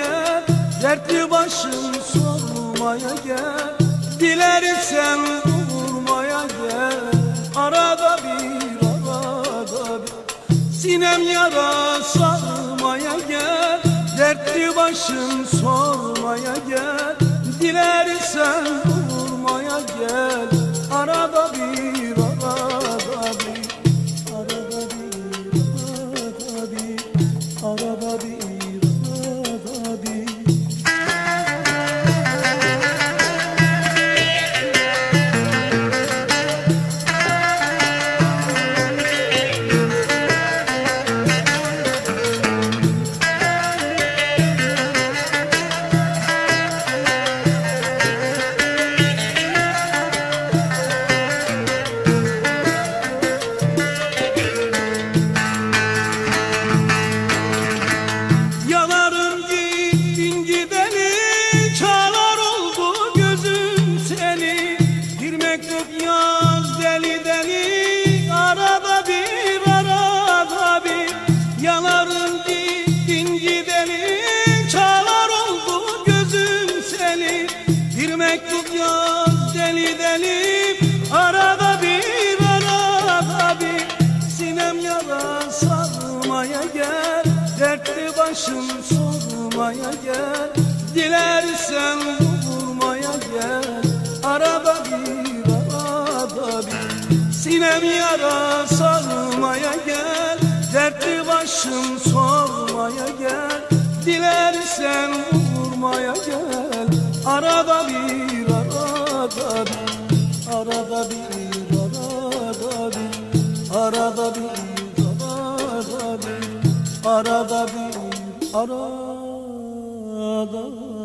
gel, dertli başım sormaya gel. Dilersen vurmaya gel, arada bir sinem yara sarmaya gel, dertli başım sormaya gel. Dilersen vurmaya gel, arada bir arada bir arada bir. Mektup yaz deli deli, arada bir sinem yara sarmaya gel, dertli başım sormaya gel. Dilersen vurmaya gel, arada bir sinem yara sarmaya gel, dertli başım sormaya gel. Dilersen vurmaya gel, arada bir arada bir arada bir arada bir arada bir arada bir arada